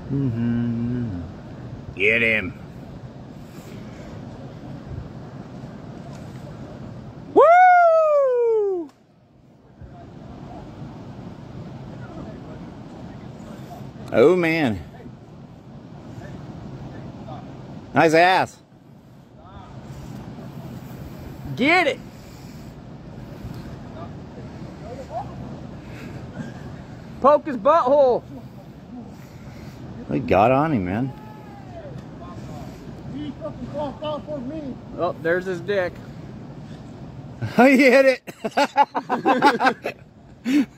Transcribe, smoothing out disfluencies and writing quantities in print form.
Mm-hmm. Get him. Woo! Oh man. Nice ass. Get it. Poke his butthole. We got on him, man. He fucking crossed off for me. Oh, there's his dick. He hit it.